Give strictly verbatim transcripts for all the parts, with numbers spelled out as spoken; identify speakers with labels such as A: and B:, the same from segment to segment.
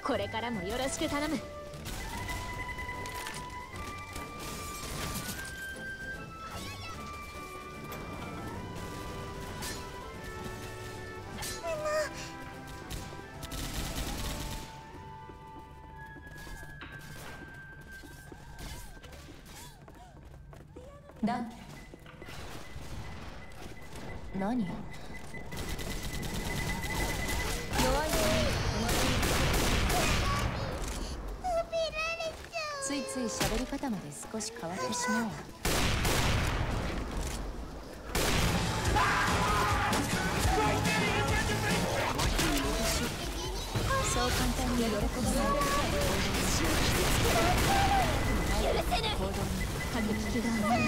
A: これからもよろしく頼む。
B: だ何弱いついつい喋り方まで少し変わってしまうわ。そう簡単に喜ばない許せぬ行動に過激気がない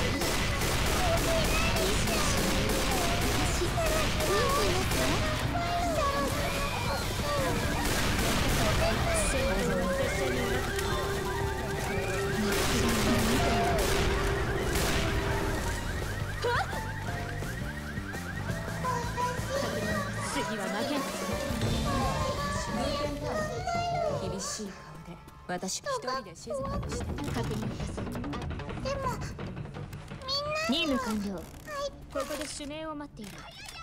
B: 次は負けん。厳しい顔で私一人で静かにして確認です。でもみんな任務完了。はい、ここで指名を待っている。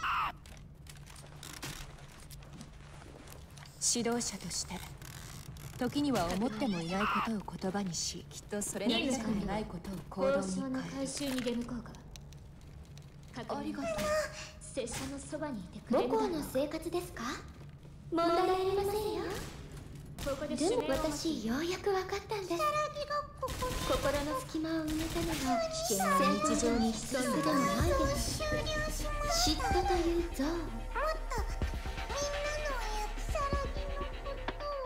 B: 指導者として時には思ってもいないことを言葉にし、きっとそれなりしかないことを行動に変える。回収に出向こうか。ありがとう。拙者のそばにいてくれる。
C: 母校の生活ですか？問題ありませんよ。でも私ようやく分かったんです。心の隙間を埋めたのが危険な日常に潜んででもないです。嫉妬という像。もっとみんなのおやつさらぎのことを。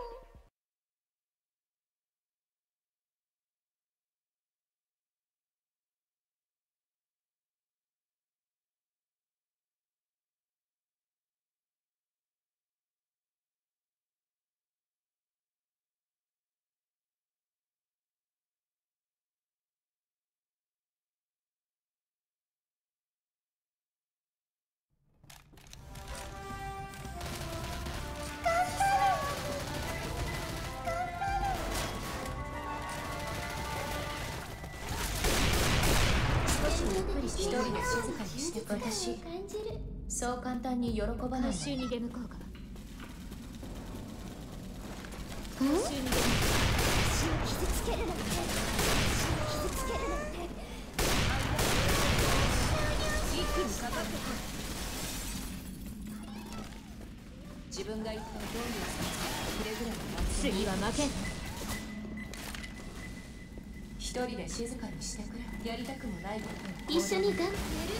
C: 一人で静かにして私そう簡単に喜ばない。
A: 回収に出向こうか。
C: 回収に出向こう。私を傷つけるなんて傷つけるなんて
B: 一気にかかってこい。自分が一体どういう存在かくれぐれも
A: 次は負けん。
B: 一人で静かにしてくれ。やりたくもないことを
C: 一緒に頑張る。許せないよ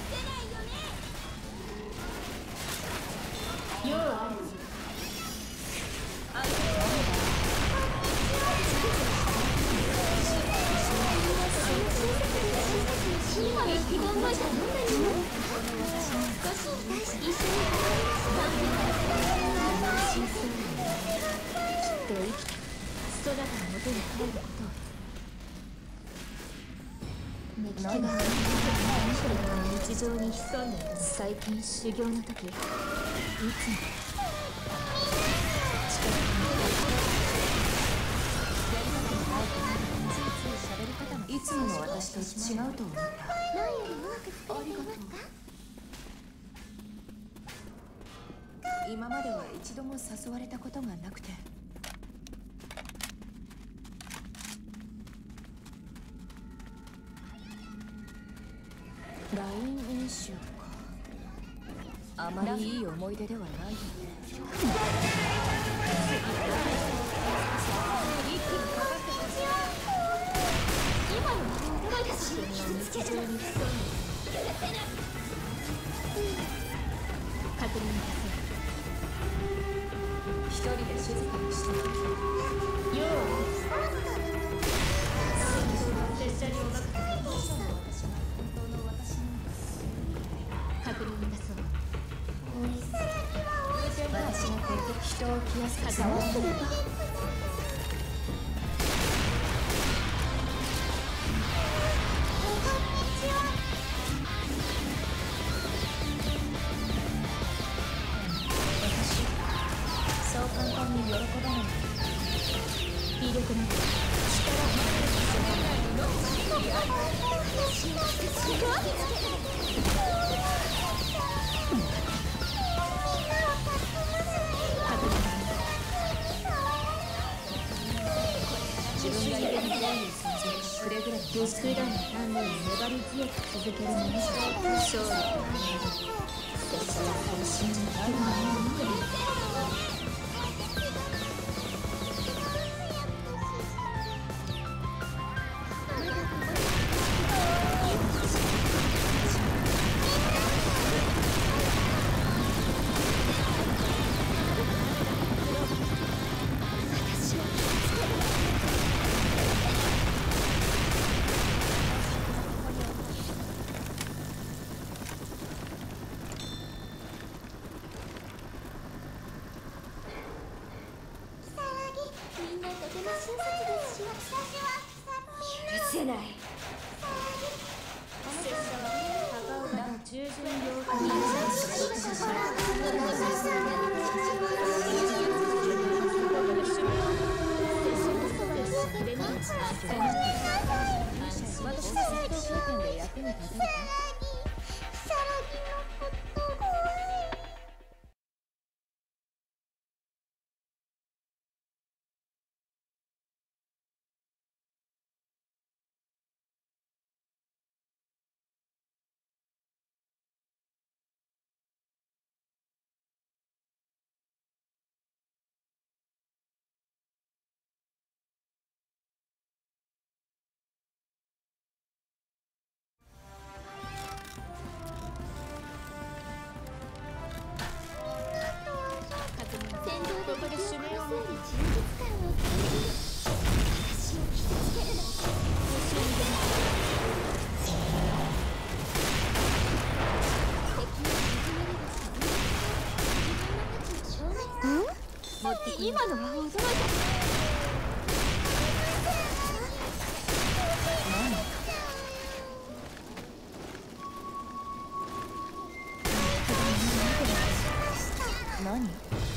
C: ね。
A: ようある。
C: 今の意気込みはどんなにも少しに対して一緒に頑張る。
A: きっと生きてそなたの元に帰ることを。熱気が日常に潜んでいる。最近修行の時いつも
B: いつもの私と違うと思った。
C: 前よりうまく作れていますか？
B: 今までは一度も誘われたことがなくて。ライン演習か。あまりいい思い出ではないよね。
C: 今の私を傷つけるなんて許せない。
A: 確認だせ。
B: 一人で静かにしてよう
A: 拙者にお任せ。確認だそう。
B: 私がこうやって人を気安く触ってれば自分がいるどういう存在かくれぐれも
A: 普段の鍛錬を粘り強く続けるものが勝利となる。拙者は精神にあるものに
C: 許せない。
A: 従順領域に
B: 私の戦闘経験で役に立てるか。
C: 戦闘で敵を殺すより充実感を感じる。私を傷つけるな。敵を沈めれば自分の価値を証明する。持って今のは驚いた。
B: 何？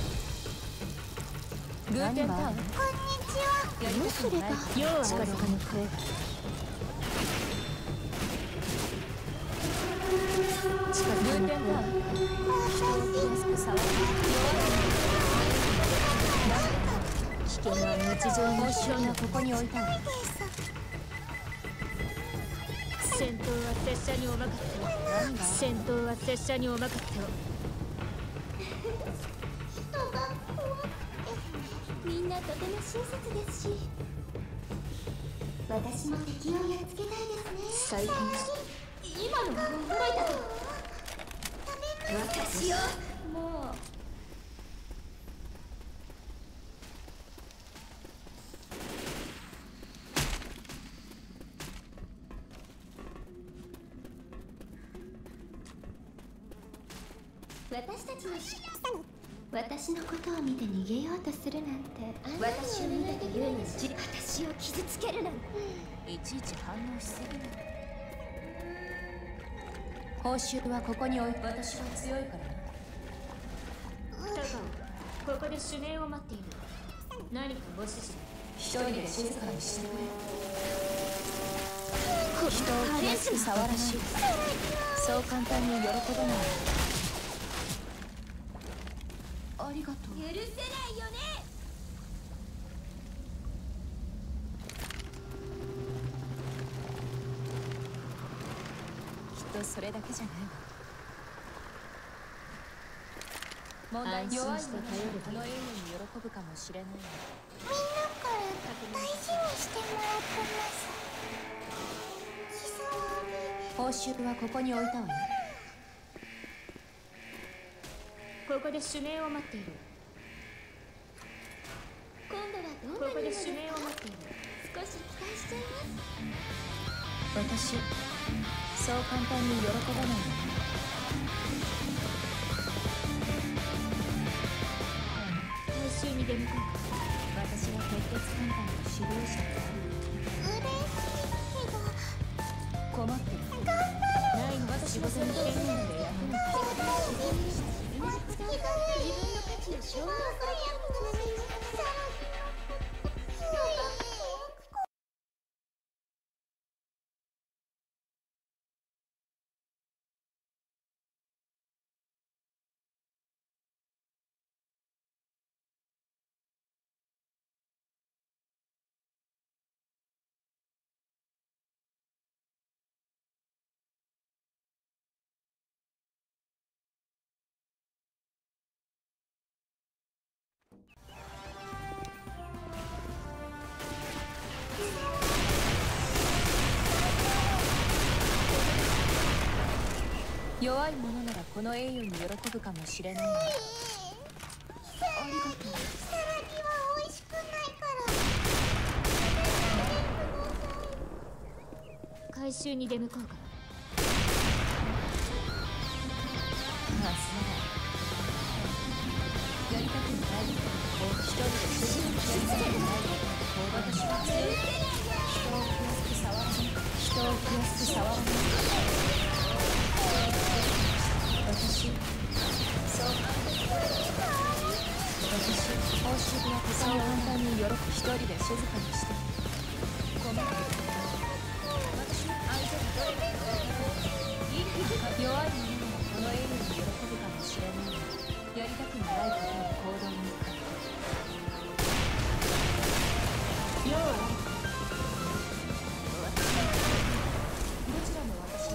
B: ルーテンタウン。
C: こんにちは。
B: やりたくない
A: 要は近づかぬ声が近づかぬ声が
B: 人を気安く触る
A: 危険は日常の
B: 報酬がここに置いたわ。
A: 戦闘は拙者にお任せを。
B: 何が？
A: 戦闘は拙者にお任せを。
C: 人が怖くてみんなとても親切ですし、私も敵をやっつけたいですね。
A: 最近
C: 今のは驚いたぞ。私をもう私たちのし私のことを見て逃げようとするなんて、私を見たというのに私を傷つけるなんて。
B: いちいち反応しすぎる。報酬はここに置いて。私は強いからな。
A: 高尾、ここで指令を待っている。何かご指示。
B: 一人で静かにしてくれ。人を気安く触らしい。そう簡単に喜ばない。ありがとう。
C: 許せないよね。
B: きっとそれだけじゃないわ。問題
A: 安心
B: 弱い
A: して
B: の
A: 頼るべき
B: この援護に喜ぶかもしれないわ。
C: みんなから大事にしてもらってます。
B: 報酬はここに置いたわよ。
A: ここで指令を待っている。
C: 今度はどん
A: ここで
C: なになる
A: 指令を待っている。
C: 少し期待しちゃいます。
B: 私そう簡単に喜ばないわね。
A: 回収に出向こうか。
B: 私は鉄血艦隊の指導者である。
C: 嬉しいけど
B: 困ってる。
A: ないの私の戦闘
B: 権限で役に立つ。
C: 自分の価値を証明する
B: 弱い者ならこの栄誉に喜ぶかもしれないが、ありがとう。
C: サラギは美味しくないから。
A: 回収に出向こうか。
B: まあそうだ。やりたくないこう一人で主人をやりたくないこう私はずっと人を気安く触らない人を気安く触らない私そう私報酬や手そう簡単に喜ぶ一人で静かにしてごめん私の愛情がどれだけ弱い者ならこの栄誉に喜ぶかもしれないがやりたくもないことを行動に変える。要は私どちらも私の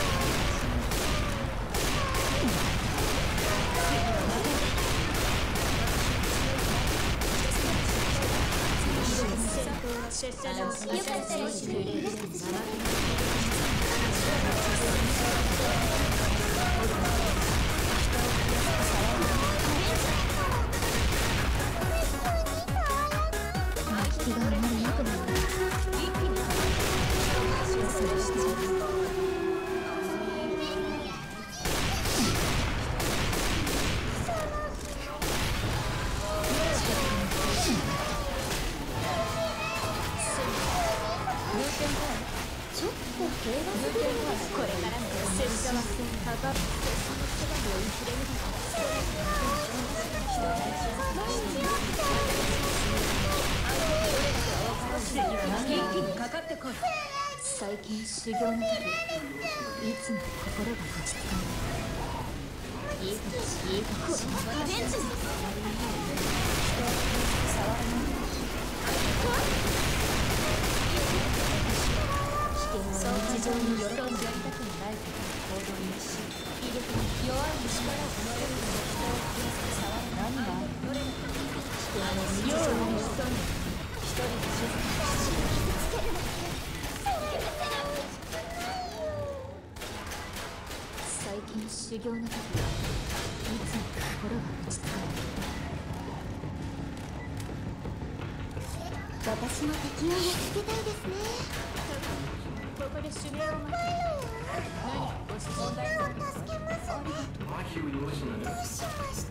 A: 拙者の
C: よかったら一緒にリラックスしませんか？気があまり良くない。一気に幸せにしてちょっと平和すぎるのはこれからの拙者はかかってそのそばに追いきれるのか。
B: 一気にかかってこい。
A: 最近修行の時いつも心が落ち着かない。いいかしいいかし
C: これはベンチに
B: そう地上に喜んでやりたくもないことを行動にし威力に弱い力をこの世に人を気安く触る何だどれだけ危険を日常に潜んで一人で静かにし
A: 最近修行の時いつも心が落ち着かない。
C: 私も敵をやっつけたいですね。
A: ここで指名を待つ。何ご質問題がありますか？
D: 麻痺を用しな
C: どうしました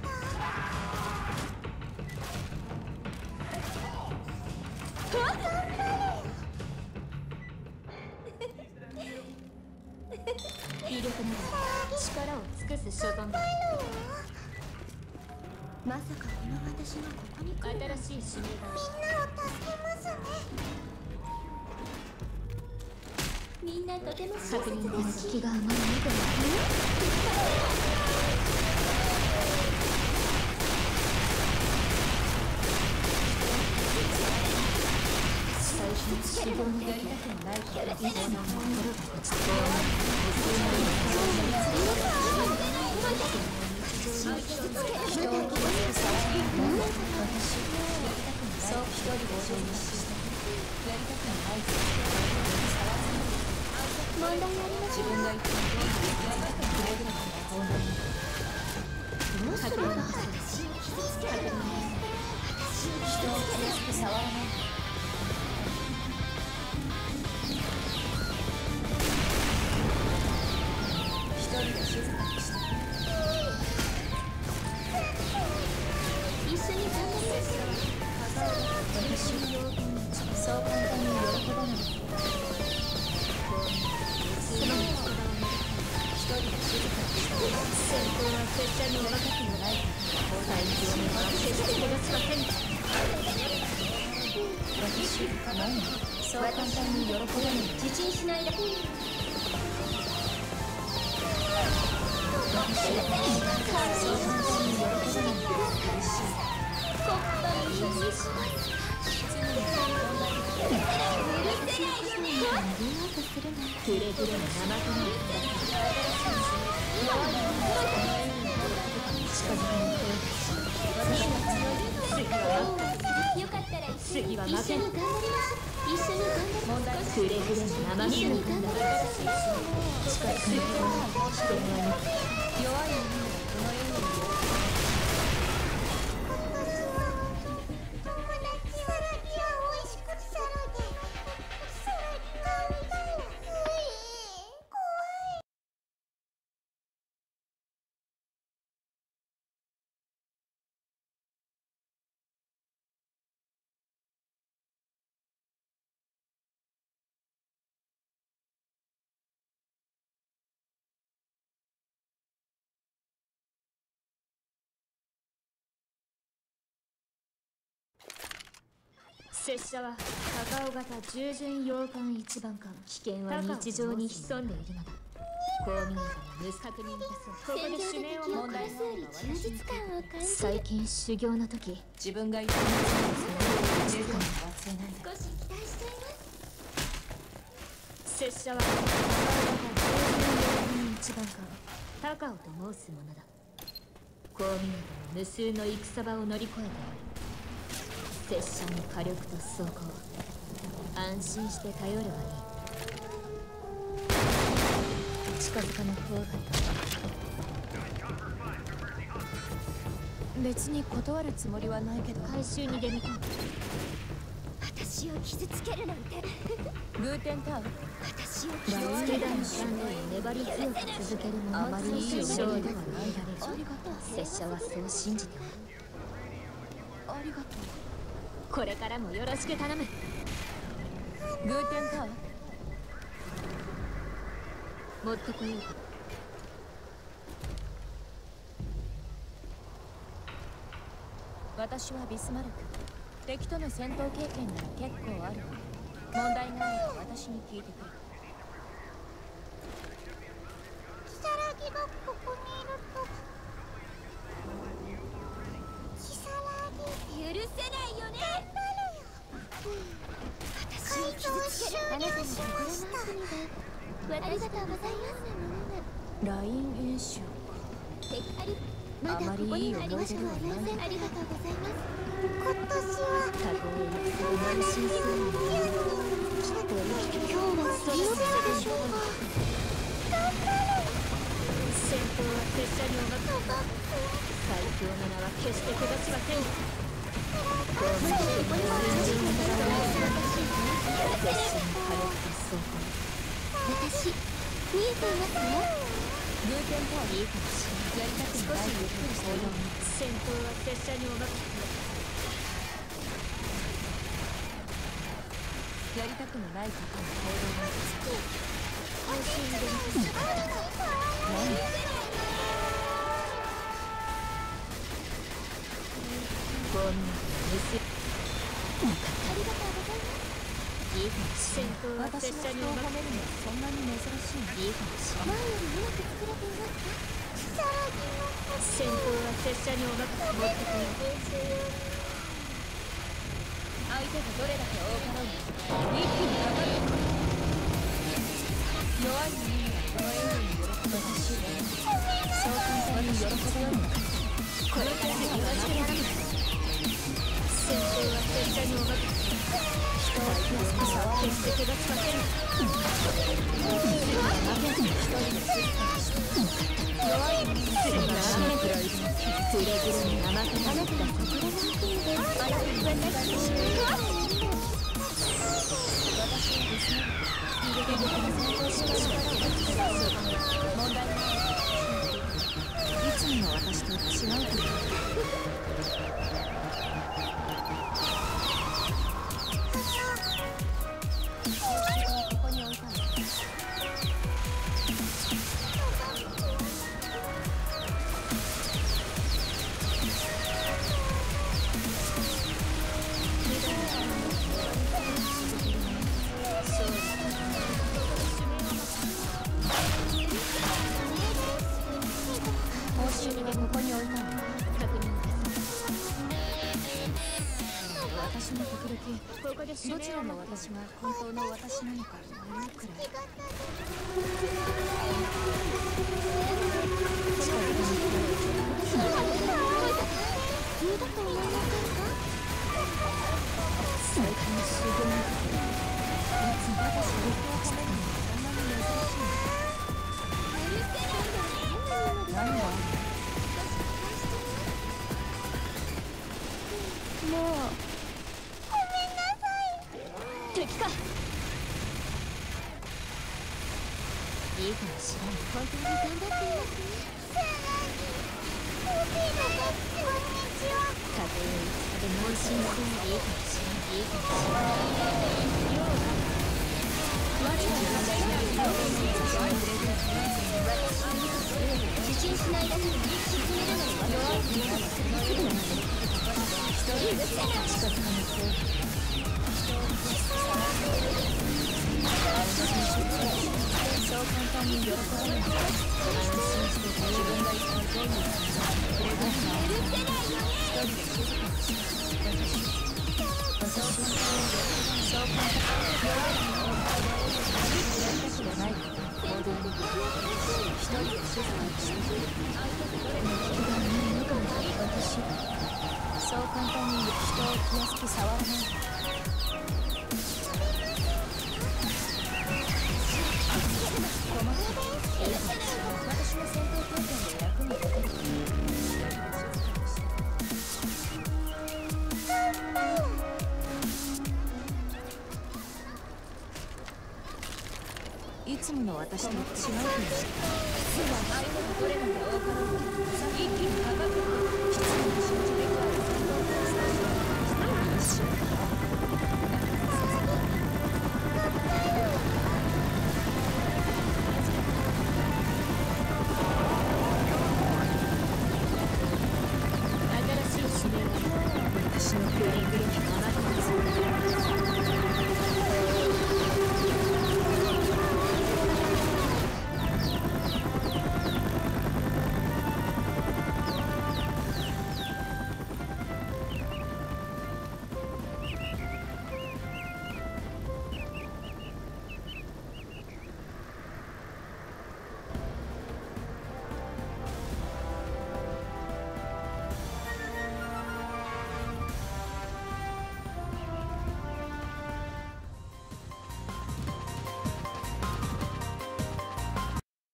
A: 威力なら力を尽くす所存だ。
C: まさかこの私がここに来るなんて。
A: 新しい指名が
C: みんなを助けますね。みんなとても親
A: 確認
C: 切
A: で
C: ですすし。
A: 気があまり良くない。最近修行の時やりたくもないからいつも心が落ち着かない。人を傷つける私そう一人で承認してやりたくもないから
C: 問題ありま
B: 自
C: せん。
B: 分が言ってもやりたくくれるのか行動に
C: どうすれば
B: 人を気安く触らない一人で静かにして
C: 一緒に頑張りましょう。
B: 私そう簡単に喜ばない一人で静かにして
A: 戦闘は拙者に若くもないから最強には決して逃しません。
B: 私何そう簡単に喜ばない
C: 自信しないで。
B: 私そう簡単に喜ばない苦しい
C: コッパにします。うるせないよね。逃げようとするな。
A: くれぐれも生身の近づかない。私が強い。次は
C: よかったら一緒に
A: 次は
C: 一緒に
A: 負け
C: 頑張りましょう。一緒に頑張りましょう。
A: くれぐれも生
C: 一緒に頑張りましょう。
A: 近づいては危険はない
B: 弱い者がこの世にいる。
A: 拙者は高尾型従順洋館一番艦。危険は日常に潜んでいるのだ。こう見えても無確認いたそう。ここで指名を問題
C: 殺すより充実感を感じる。
A: 最近修行の時
B: 自分が一番強いのを忘れない。
C: 少し期待しています。
A: 拙者は高尾型従順洋館一番艦高尾と申すものだ。こう見えても無数の戦場を乗り越えておる。拙者の火力と装甲安心して頼ればいい。近づかぬ方がいい。
B: 別に断るつもりはないけど、
A: 回収に出向こう。
C: 私を傷つけるなんて。
B: グーテンタウン。
C: 私を
A: ラ
C: 傷つける
A: ウンドダウンしない粘り強く続けるもの
B: あまりいい
A: 勝利ではないだろう。
B: ありがとう。
A: 拙者はそう信じておる。
B: ありがと
A: これからもよろしく頼む。
B: う。グーテンタウン。
A: 持ってこようか。
B: 私はビスマルク。敵との戦闘経験なら結構ある。問題があれば私に聞いてくれ。
C: 如月がここにいると。如月許せないよね。私を傷つける。あなたの心の国で。ありがとうございます。
B: ライン演習か。
C: ありまだここにありましょう。ありがとうございます。今年は
A: たとえ戦を慢心するのもきっと生きて今日はそれをでしょうか。戦闘は拙者にお任せ。最強の名は決して下しません。こう見てこれは純粋な名は拙者の火力と装甲。
C: 私見えていますよ。
B: グーテンタウン。
A: いいかもしれない。
B: やりたく
A: 少し
B: ない
A: ゆっくりしている。戦闘は拙者にお任せ。
B: やりたくもないことの行動が
A: 回収に出ます。
B: 何。
A: こう見えて無数。
C: ありがとうございます。
A: いいかもしれない。戦闘は
B: 私の
A: 拙者にお任
B: 人を褒めるのはそんなに珍しいの。
A: せ。いいかもしれない。
C: 前よりうまく作れていますか。
A: 戦闘は拙者にお任せ。持ってこよう。
B: 相手がどれだけ多かろうに一気にかかる。弱い者にはこの笑顔に喜ばしい。そう簡単に喜ぶようになる。
A: これからもよろしく頼む。戦闘は拙者にお任せ。人を傷つけは決して下しません。負けずに一人で静かにして。弱い者にすれば負けくらいでくれぐれも生けなかった心の国であなたに私を知る。
B: 私はですね。入れてください。しかし問題ない。いつもの私と違うという。ここに置いたの。報酬でここに置いたの。
A: 確認です。
B: 私も時々
A: ここで指
B: どちら
A: 名を
B: の私が本当の私なのか迷うくらい。
C: 理由だと思いませんか。
A: 最高の修行にかける。いつも私を落ち着かない。そんなに珍しいの？何がある？もうごめんなさい。敵か。いいかもしれない。本当に頑張っていますね。さらにコーヒーのこんにちは。たとえいつでも安心そう。いいかもしれない。いいかもしれない。ような私自信しないだけで沈めるのには弱い気がする。すぐなので一人うるせえな。近づかないとそう簡単に喜ばない。安心して自分が一体どういう感じかくれぐれも許せないよね。一人で静かにして私はそう簡単に弱いのをやりたくもないことを行動に一人で静かにして相手がどれだけ気がないのかも。私そう簡単に人を気安く触らない。困った。いいかもしれない。私の戦闘経験で役に立てる。一人で静かにして。いつもの私と違うかもしれない。相手がどれだけ多かろうか一気にかかってくる。必要な集中できる戦闘からスタート。一瞬